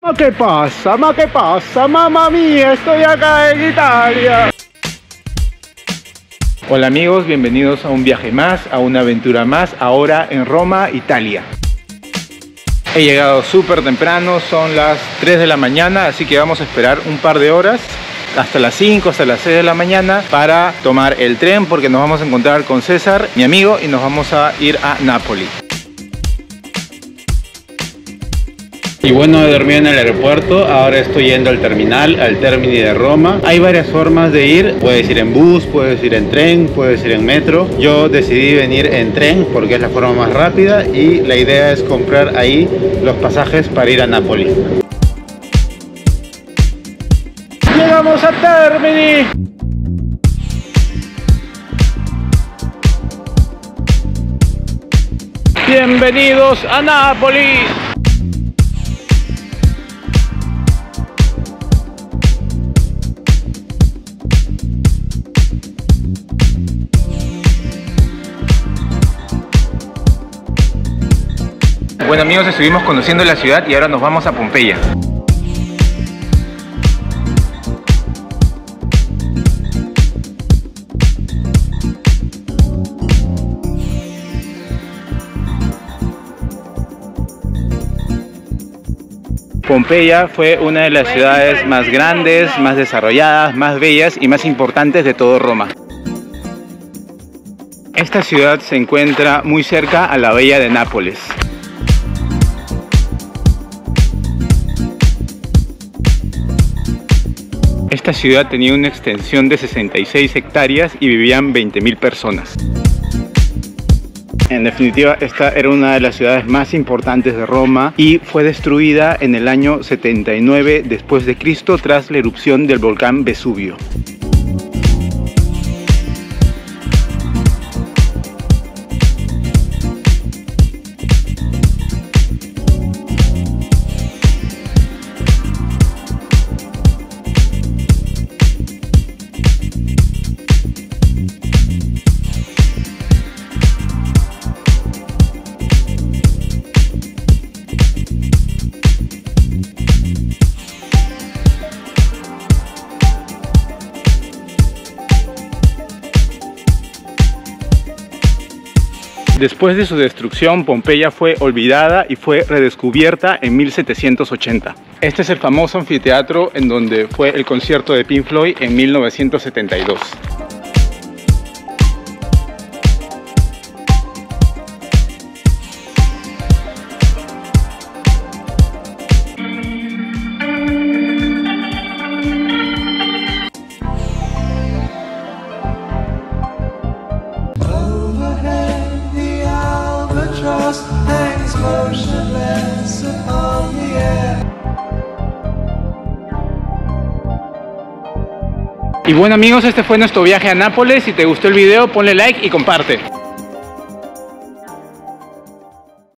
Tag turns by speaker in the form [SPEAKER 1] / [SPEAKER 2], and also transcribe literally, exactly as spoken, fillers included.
[SPEAKER 1] ¿Qué pasa? ¿Ma qué pasa? Mamma mía, estoy acá en Italia. Hola amigos, bienvenidos a un viaje más, a una aventura más, ahora en Roma, Italia. He llegado súper temprano, son las tres de la mañana, así que vamos a esperar un par de horas, hasta las cinco, hasta las seis de la mañana, para tomar el tren, porque nos vamos a encontrar con César, mi amigo, y nos vamos a ir a Nápoli. Y bueno, dormí en el aeropuerto, ahora estoy yendo al terminal, al Termini de Roma. Hay varias formas de ir, puedes ir en bus, puedes ir en tren, puedes ir en metro. Yo decidí venir en tren porque es la forma más rápida y la idea es comprar ahí los pasajes para ir a Nápoli. ¡Llegamos a Termini! ¡Bienvenidos a Nápoli! Bueno amigos, estuvimos conociendo la ciudad y ahora nos vamos a Pompeya. Pompeya fue una de las ciudades más grandes, más desarrolladas, más bellas y más importantes de todo Roma. Esta ciudad se encuentra muy cerca a la bahía de Nápoles. Esta ciudad tenía una extensión de sesenta y seis hectáreas y vivían veinte mil personas. En definitiva, esta era una de las ciudades más importantes de Roma y fue destruida en el año setenta y nueve después de Cristo tras la erupción del volcán Vesubio. Después de su destrucción, Pompeya fue olvidada y fue redescubierta en mil setecientos ochenta. Este es el famoso anfiteatro en donde fue el concierto de Pink Floyd en mil novecientos setenta y dos. Y bueno amigos, este fue nuestro viaje a Nápoles. Si te gustó el video, ponle like y comparte.